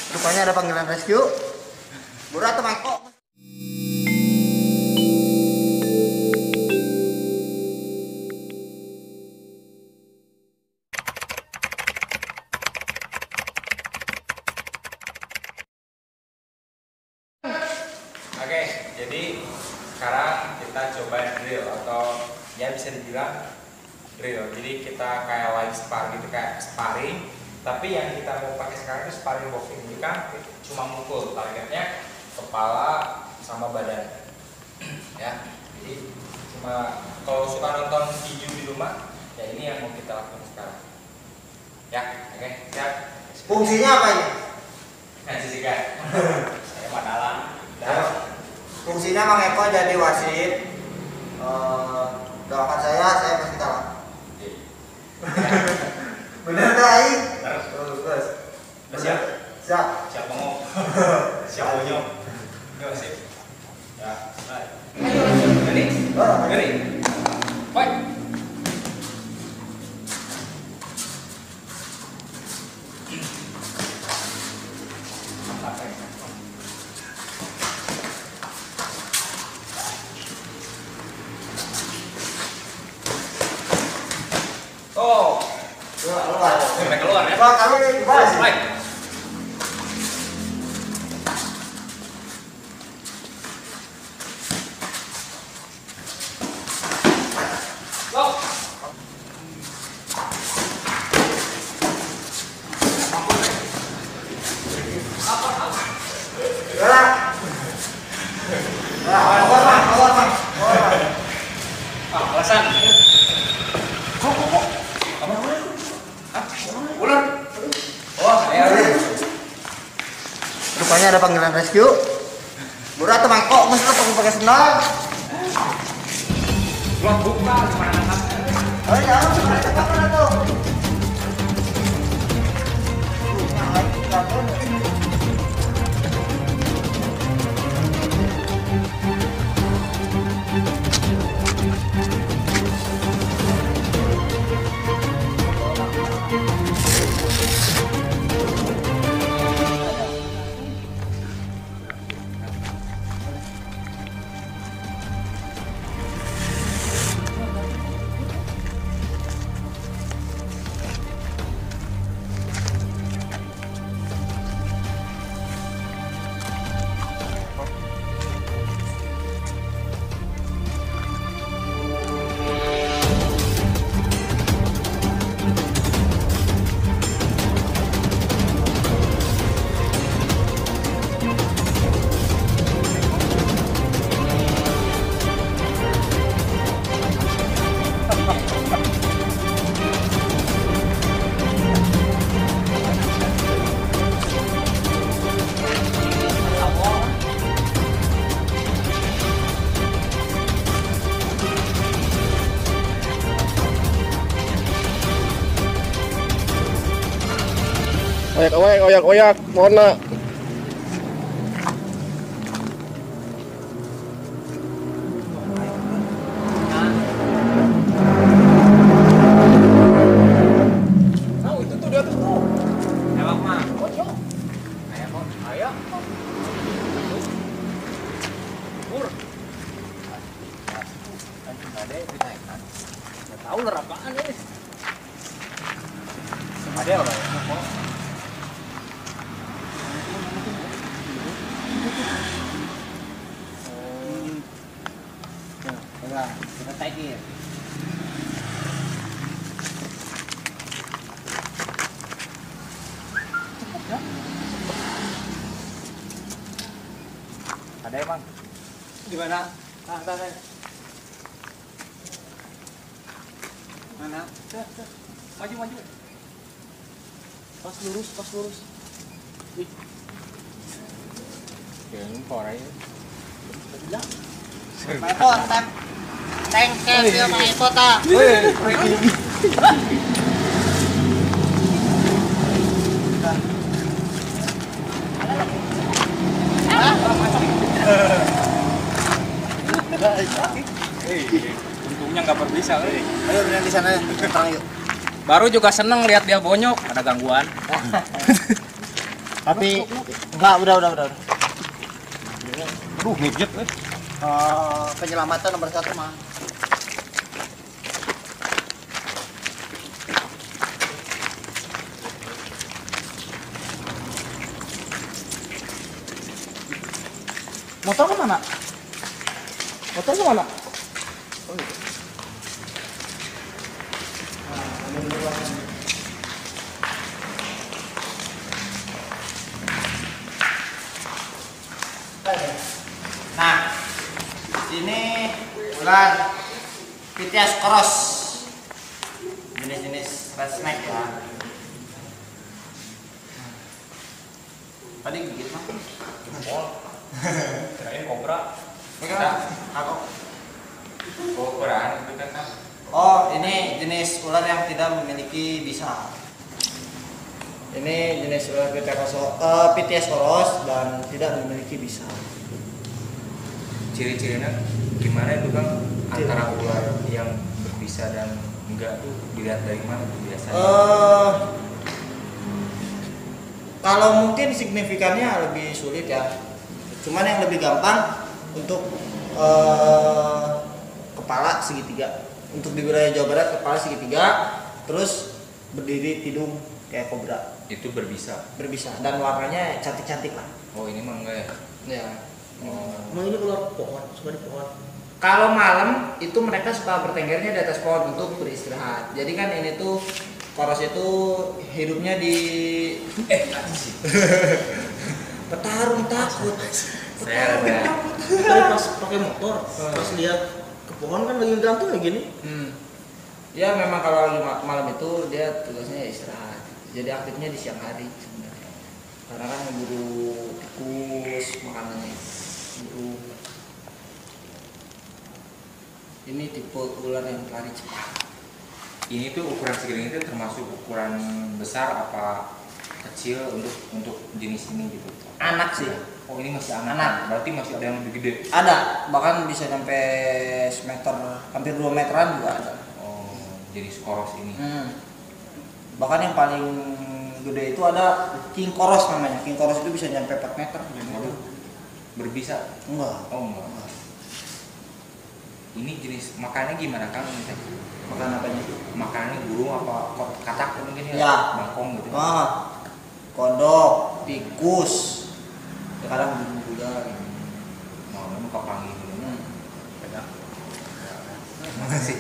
Rupanya ada panggilan rescue. Murah atau mangkok? Oke, jadi sekarang kita coba drill atau ya bisa dibilang drill. Jadi kita kayak live spar gitu, kayak sparring. Tapi yang kita mau pakai sekarang itu sparring boxing. Ini kan cuma mukul, targetnya kepala sama badan. Ya, jadi cuma kalau suka nonton video di rumah, ya ini yang mau kita lakukan sekarang. Ya, oke, siap. Fungsinya apa ini? Nanti sih kan. Saya madalang. Fungsinya Mang Eko jadi wasit. Doakan saya pasti kalah. Bener gak, Aing? Terus. Siap? Siap. Siap ngomong. Siap ngomong. Yuk, sip. Ya, baik. Ready? Ready? Fight! Oh, Keluar. sampai keluar ya. Wah, kamu gimana sih? Baik. Go. Keluar. Keluar, Mang. Alasan. Ular. Oh, ya. Rupanya ada panggilan rescue. Murah atau mangkok? Mesti pakai sendal. Belum buka gimana? Oh, jangan sebenarnya apa tuh? Oyak, mohon nak. Itu tuh dia tuh. Ewak mah. Ayo. Ayo. Pur. Ada dinaikkan. Enggak tahu lah apaan ini. Ada apa ya? Kita taikin. Ada emang? Di mana? Mana? Maju. Pas lurus. Ih. Kayaknya korai. Eko, tengkel dia Mang Eko ta. Untungnya nggak berbisa. Ayo bener di sana ya. Yuk. Baru juga seneng lihat dia bonyok, ada gangguan. Tapi enggak, udah. Aduh, midget Penyelamatan nomor 1 mah. Motor kemana? Motor kemana? Oh, gitu. Nah, ini ular Pithias cross, jenis-jenis red snake ya. Tadi gigit mah? Kirain kobra. Enggak, aku. Kobraan itu kan. Oh, ini jenis ular yang tidak memiliki bisa. Ini jenis ular Pithias cross dan tidak memiliki bisa. Ciri-cirinya gimana itu Kang? Antara ular yang berbisa dan enggak tuh dilihat dari mana tuh biasanya? Kalau mungkin signifikannya lebih sulit ya. Cuman yang lebih gampang untuk kepala segitiga. Untuk di wilayah Jawa Barat kepala segitiga, terus berdiri tidung kayak kobra. Itu berbisa. Berbisa dan warnanya cantik-cantik lah. Oh ini mah enggak ya? Ya. Oh. Emang ini ular pohon, suka di pohon. Kalau malam itu mereka suka bertenggernya di atas pohon untuk beristirahat. Jadi kan ini tuh koros itu hidupnya di Sih. petarung takut. Saya ada. Tadi pas pakai motor, pas lihat ke pohon kan lagi gantung kayak gini. Ya memang kalau lagi malam itu dia tugasnya ya istirahat. Jadi aktifnya di siang hari sebenarnya. Karena kan memburu tikus makanannya. Buru. Ini tipe ular yang lari cepat. Ini tuh ukuran segini itu termasuk ukuran besar apa kecil untuk jenis ini gitu? Anak sih. Oh ini masih anak. Anak. Berarti masih ada yang lebih gede. Ada, bahkan bisa sampai semeter, hampir 2 meteran juga ada. Oh jenis koros ini. Bahkan yang paling gede itu ada king koros namanya. King koros itu bisa nyampe 4 meter. Waduh. Berbisa? Enggak. Oh enggak. Ini jenis makannya gimana Kang? Makan apanya? Makannya burung apa katak mungkin ya? Ya. Bangkong gitu. Kodok, tikus, kadang burung juga. Mau muka panggil dulu. Makasih.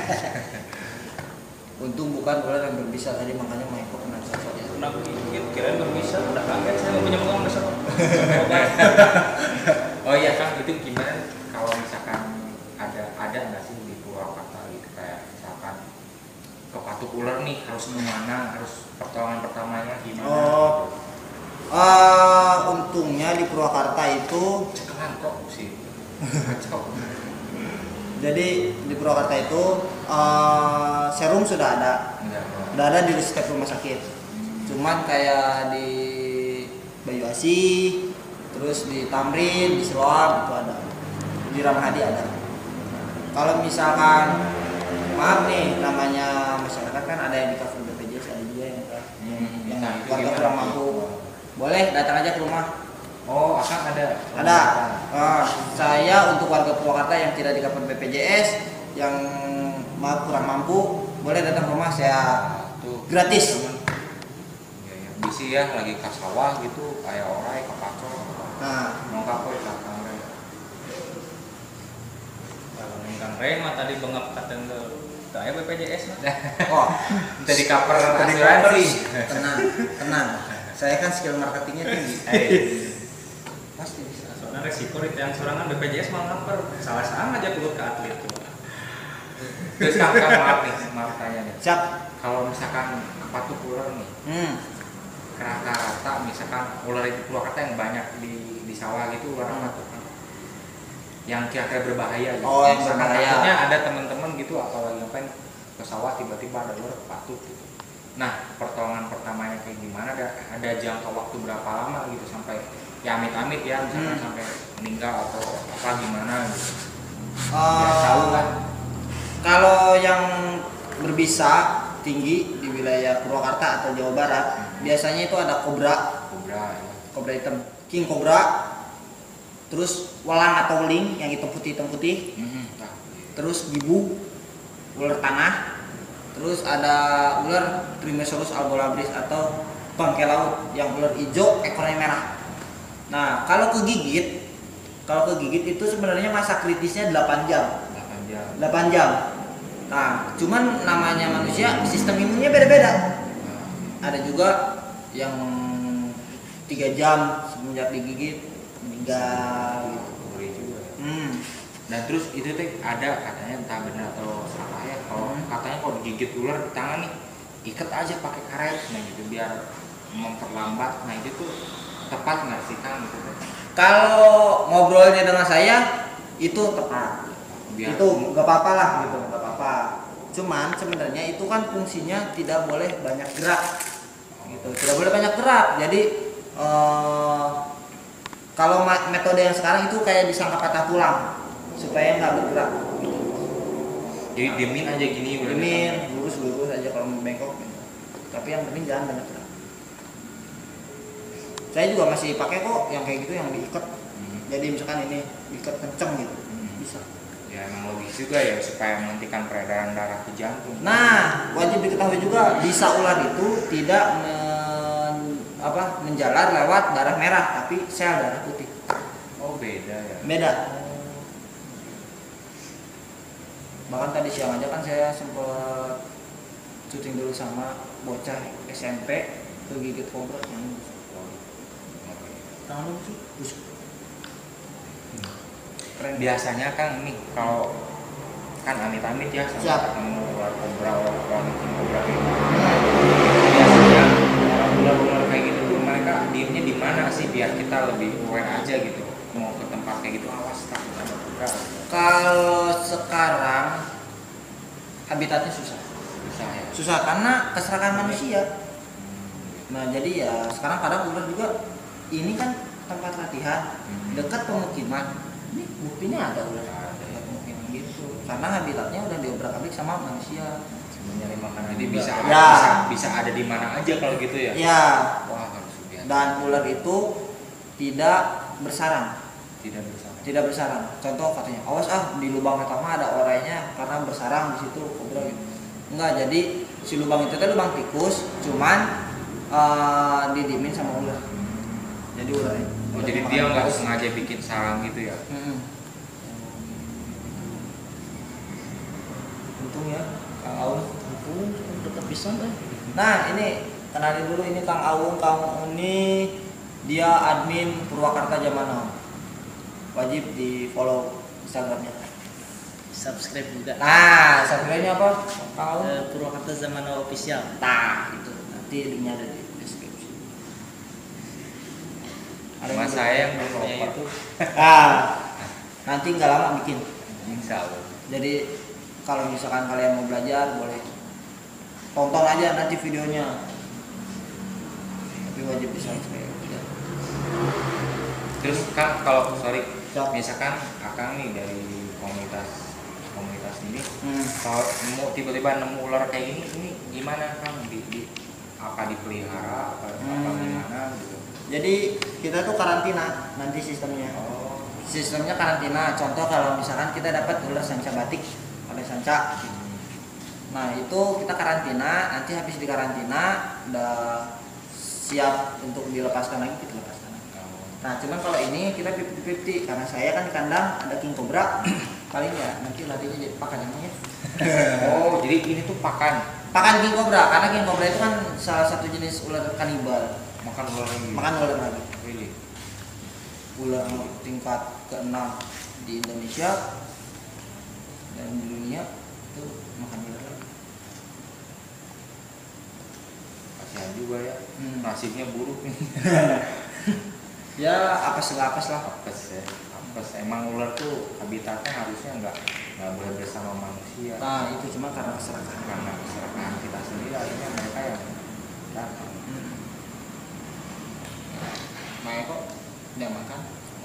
Untung bukan ular yang berbisa tadi, makanya Maiko kena sosok ya. Pernah mungkin kirain berbisa, udah kaget saya mau punya pegang besar. Oh iya Kang, itu gimana kalau misalkan ada nggak sih di Purwakarta gitu kayak misalkan kepatuk ular nih harus kemana, harus pertolongan pertamanya gimana? Untungnya di Purwakarta itu Cekelan kok sih. Kacau. jadi di Purwakarta itu serum sudah ada. Udah ada di setiap rumah sakit. Cuman kayak di Bayu Asih, terus di Tamrin, di Siloam itu ada. Di Ramadhani ada. Kalau misalkan maaf nih namanya masyarakat kan ada yang di cover BPJS, ada juga yang warga kurang mampu. Boleh datang aja ke rumah. Oh, akan ada. Ada. Saya untuk warga Purwakarta yang tidak di cover BPJS, yang kurang mampu, boleh datang ke rumah saya gratis. Ya, bisi ya lagi ke sawah gitu, kayak orai ke pacol. Nah, Nongkap we ka Kang Ray. Kalau Kang Ray mah tadi bengap katen ke aya BPJS mah. oh, Tadi cover Tadi asuransi. tenang. Saya kan skill marketingnya tinggi. Pasti bisa. Soalnya resiko di yang sorangan BPJS mah ngaper. Salah-salah aja kulut ke atlet tuh. Terus Kang, maaf tanya nih. Siap. Kalau misalkan kepatuk ular nih, rata-rata misalkan ular di Purwakarta yang banyak di sawah gitu ular apa tuh? Yang kira-kira berbahaya gitu. Oh, yang Misalkan berbahaya. takutnya ada teman-teman gitu atau lagi ngapain ke sawah tiba-tiba ada ular kepatuk gitu. Nah, pertolongan pertamanya kayak gimana? Ada jangka waktu berapa lama gitu sampai ya amit-amit ya misalkan sampai meninggal atau apa gimana gitu. Ya, tahu kan? Kalau yang berbisa tinggi di wilayah Purwakarta atau Jawa Barat, biasanya itu ada kobra, Kobra ya. kobra hitam, king kobra, terus walang atau weling yang hitam putih, Nah, terus gibu, ular tanah, terus ada ular Trimesaurus albolabris atau bangkai laut yang ular hijau ekornya merah. Nah kalau kegigit itu sebenarnya masa kritisnya 8 jam. 8 jam. 8 jam. Nah cuman namanya manusia sistem imunnya beda-beda. Ada juga yang 3 jam semenjak digigit meninggal gitu. Ngeri juga ya. Nah Dan terus itu teh ada katanya entah benar atau salah ya, kalau katanya kalau digigit ular di tangan nih ikat aja pakai karet, nah gitu biar memperlambat. Nah itu tuh tepat nggak sih Kang gitu? kalau ngobrolnya dengan saya itu tepat, Biar itu nggak apa-apa lah gitu, nggak apa-apa. Cuman sebenarnya itu kan fungsinya tidak boleh banyak gerak, gitu, tidak boleh banyak gerak. Jadi kalau metode yang sekarang itu kayak disangka patah tulang supaya nggak bergerak. Gitu. jadi diemin aja gini udah. Diemin, lurus aja kalau mau bengkok. Gitu. Tapi yang penting jangan banyak gerak. Saya juga masih pakai kok yang kayak gitu yang diikat. Jadi misalkan ini diikat kenceng gitu, bisa. Ya emang logis juga ya supaya menghentikan peredaran darah ke jantung. Nah, wajib diketahui juga bisa ular itu tidak menjalar lewat darah merah, tapi sel darah putih. Oh beda ya. Beda. Bahkan tadi siang aja kan saya sempat syuting dulu sama bocah SMP kegigit kobra. Tangan lu sih busuk. Keren. Biasanya kan ini kalau kan amit-amit ya Siap. sama ketemu ular kobra, ular kobra kayak gitu. Biasanya ular-ular kayak gitu tuh mereka diemnya di mana sih biar kita lebih aware aja gitu. Mau ke tempat kayak gitu awas takut ada kobra. Kalau sekarang habitatnya susah. Susah ya. Susah karena keserakan manusia. Nah, jadi ya sekarang kadang ular juga ini kan tempat latihan dekat pemukiman. Ini buktinya ada ular dekat pemukiman gitu. Karena habitatnya udah diobrak-abrik sama manusia. Mencari makanan. Jadi bisa Ya. bisa ada di mana aja kalau gitu ya. Ya. Wah harus biasa. Dan ular itu tidak bersarang. Tidak bersama. Tidak bersarang. Contoh katanya, awas di lubang pertama ada orangnya karena bersarang di situ kobra gitu. Enggak, jadi si lubang itu lubang tikus, cuman didiemin sama ular. Jadi ular. Oh jadi dia nggak sengaja bikin sarang gitu ya? Untung ya, Kang Aung. Dekat pisan kan. Nah ini kenalin dulu, ini Kang Aung. Kang ini dia admin Purwakarta Zaman Now. Wajib di follow Instagramnya. Subscribe juga. Nah, subscribe-nya apa? Kang Aung? Purwakarta Zaman Now Official. Nah, itu nanti linknya ada di deskripsi. Mas saya yang berkompar itu. Nanti nggak lama bikin. Insya Allah. Jadi kalau misalkan kalian mau belajar boleh tonton aja nanti videonya. Tapi wajib di subscribe. Terus Kang kalau Siap. misalkan Akang nih dari komunitas ini, Hmm. kalau mau tiba-tiba nemu ular kayak ini gimana Kang? Apa dipelihara apa gimana gitu? Jadi kita tuh karantina nanti sistemnya. Oh. Sistemnya karantina. Contoh kalau misalkan kita dapat ular sanca batik, ada sanca. Nah itu kita karantina. Nanti habis di karantina udah siap untuk dilepaskan lagi, kita lepaskan. Nah cuman kalau ini kita 50-50 karena saya kan di kandang ada king cobra. Paling ya nanti latihnya jadi pakan ya. Oh jadi ini tuh pakan King cobra, karena king cobra itu kan salah satu jenis ular kanibal. makan ular lagi. Makan ular lagi. Really? Ular tingkat ke-6 di Indonesia dan di dunia itu makan ular lagi. Kasihan juga ya. Nasibnya buruk nih. Ya apes lah. Apes ya. Apes. Emang ular tuh habitatnya harusnya nggak boleh bersama manusia. Nah itu cuma karena keserakahan. Karena keserakahan kita sendiri akhirnya mereka yang datang. Makanya kok tidak makan.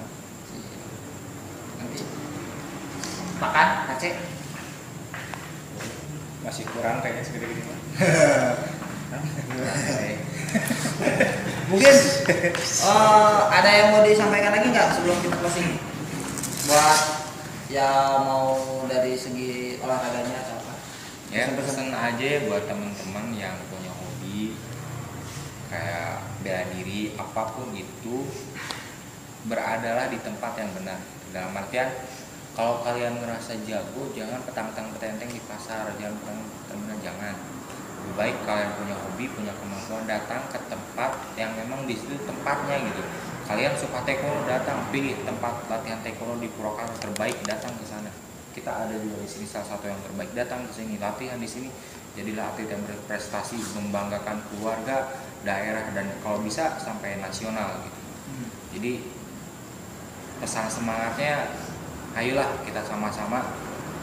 Nanti makan kacek. Masih kurang kayaknya segede-gede. Mungkin ada yang mau disampaikan lagi nggak sebelum kita closing? Buat ya mau dari segi olahraganya atau apa? Ya pesan aja buat teman-teman yang punya hobi kayak bela diri apapun itu, beradalah di tempat yang benar. Dalam artian kalau kalian ngerasa jago, jangan petang-petang petenteng di pasar, jangan petang-petang, jangan. Lebih baik kalian punya hobi, punya kemampuan, datang ke tempat yang memang di situ tempatnya gitu. Kalian suka taekwondo, datang pilih tempat latihan taekwondo di Purwakarta terbaik, datang ke sana. Kita ada juga di sini salah satu yang terbaik, datang ke sini, latihan di sini. Jadilah atlet yang berprestasi, membanggakan keluarga, daerah, dan kalau bisa sampai nasional gitu. Jadi pesan semangatnya, ayolah kita sama-sama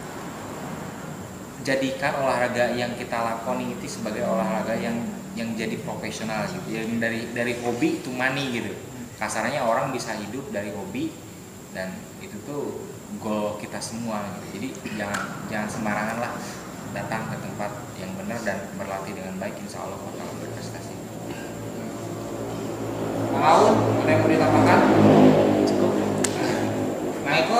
jadikan olahraga yang kita lakoni itu sebagai olahraga yang jadi profesional gitu, yang dari hobi to money gitu. Kasarnya orang bisa hidup dari hobi, dan itu tuh goal kita semua gitu. Jadi jangan sembarangan lah datang ke tempat yang benar dan berlatih dengan baik, insya Allah bakal berprestasi. Bang Aun, ada yang mau ditambahkan? Cukup. Nah Eko,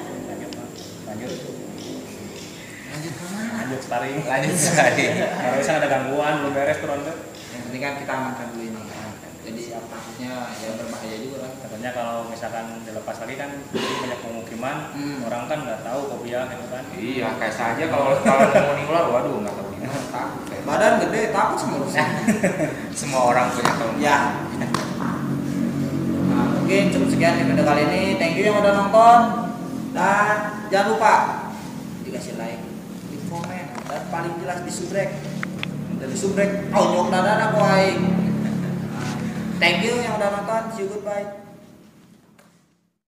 Lanjut sparring. Lanjut sparring. Kalau misalnya ada gangguan belum beres tuh ronde. yang penting kan kita amankan dulu ini. Jadi takutnya ya berbahaya juga kan. Katanya kalau misalkan dilepas lagi kan banyak pemukiman, orang kan nggak tahu kopiah gitu kan. Iya, kayak saja kalau mau ular, waduh nggak tahu gimana, takut. Badan gede takut sama urusan. Semua orang punya tahun. Ya. Nah, mungkin cukup sekian di video kali ini. Thank you yang udah nonton. Dan jangan lupa dikasih like, di komen, dan paling jelas di subrek. Dari subrek, onyok dadana boy. Thank you yang udah nonton. See you, goodbye.